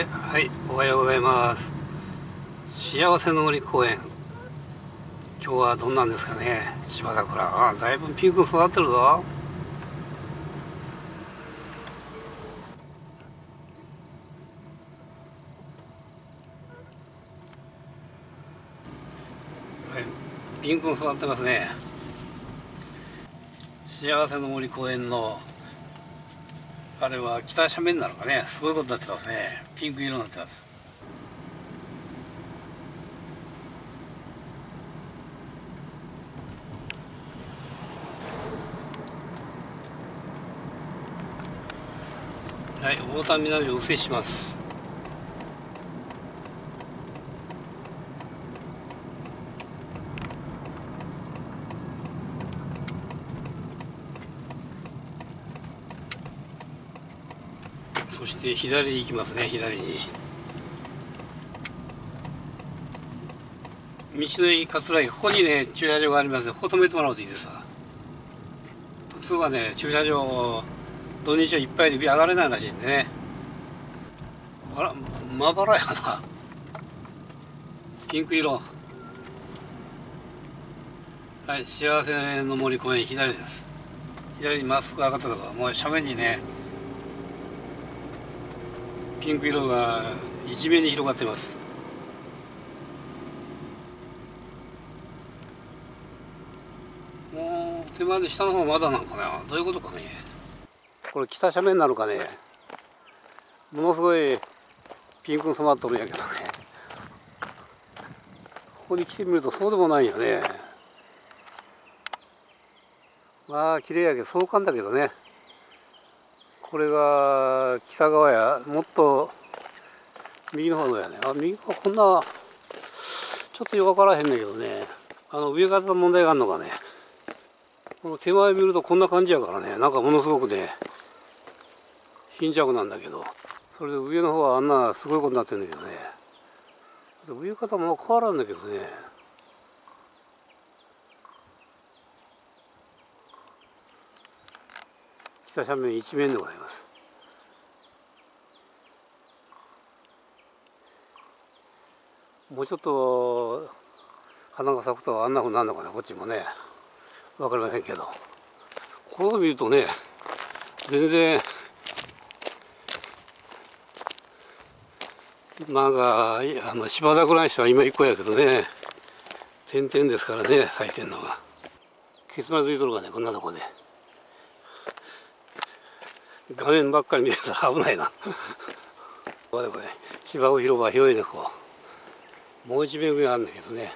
はい、おはようございます。幸せの森公園、今日はどんなんですかね。芝桜、だいぶピンク育ってるぞ。はい、ピンク育ってますね。幸せの森公園のあれは北斜面なのかね、すごいことになってますね。ピンク色になってます。はい、大田南を右折します。そして左に行きますね。左に道の駅桂駅、ここにね駐車場がありますので、ここ止めてもらうといいですわ。普通はね駐車場土日はいっぱいで上がれないらしいんでね。あら、まばらやな。ピンク色。はい、幸せの森公園左です。左にまっすぐ上がったところ、もう斜面にねピンク色が一面に広がってます。もう手前で下の方まだなんかな、どういうことかね。これ北斜面なのかね。ものすごいピンクに染まっとるんやけどね、ここに来てみるとそうでもないよね。まあ綺麗やけど壮観だけどね。これが北側や、もっと右の方やね。右側こんなちょっとよくわからへんねんけどね。上方の問題があるのかね。この手前見るとこんな感じやからね、なんかものすごくね貧弱なんだけど、それで上の方はあんなすごいことになってるんだけどね。上方も変わらんだけどね。北斜面一面でございます。もうちょっと花が咲くとあんなふうになるのかな、こっちもね。分かりませんけど、こう見るとね全然なんか芝桜にしては今一個やけどね、点々ですからね、咲いてんのが。ケツまでついとるがね、こんなとこで画面ばっかり見てたら危ないな。これ芝生広場広いね。こうもう一面上があるんだけどね、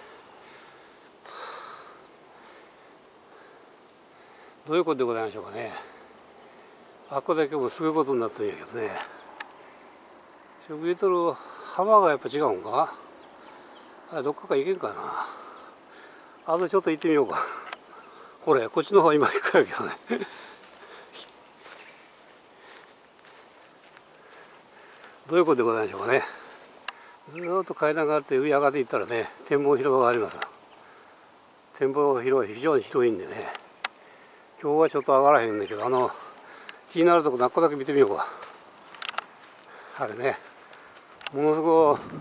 どういうことでございましょうかね。あっこだけもすごいことになってるんやけどね。植えとる幅がやっぱ違うんか。どっか行けんかな。あとちょっと行ってみようか。これこっちの方は今行くやけどね。どういうことでございましょうかね。ずっと階段があって上上がっていったらね、展望広場があります。展望広い、非常に広いんでね、今日はちょっと上がらへんんだけど、気になるとこ何個だけ見てみようか。あれね、ものすごい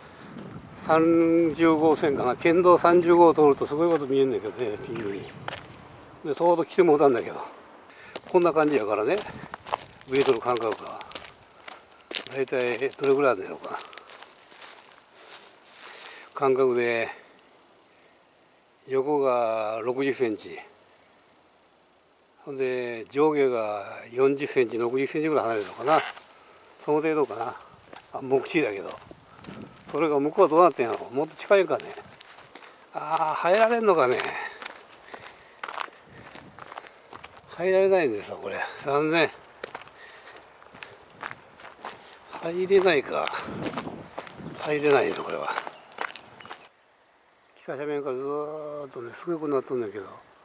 30号線かな、県道30号を通るとすごいこと見えるんだけどね、ピンクに。でちょうど来てもうたんだけど、こんな感じやからね、上との間隔が大体どれぐらいあるんだろうか。間隔で横が60センチ、ほんで上下が40センチ、60センチぐらい離れるのかな、その程度かな。目視だけど、それが向こうはどうなってんやろ、もっと近いかね。入られんのかね。入られないんですよ、これ。残念。入れないか。入れないの、これは。北斜面からずーっとね、すごいことになっとるんだけど、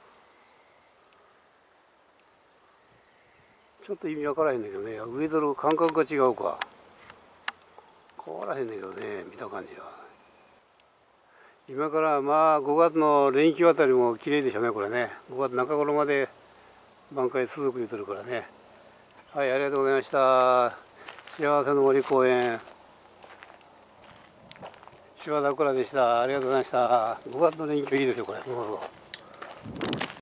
ちょっと意味わからへんだけどね、上との感覚が違うか。変わらへんだけどね、見た感じは。今からまあ5月の連休あたりも綺麗でしょうね、これね。5月中頃まで満開続く言うてるからね。はい、ありがとうございました。幸せの森公園。 千葉桜でした。ありがとうございました。5月の連休いいですよ、これ。そうそう。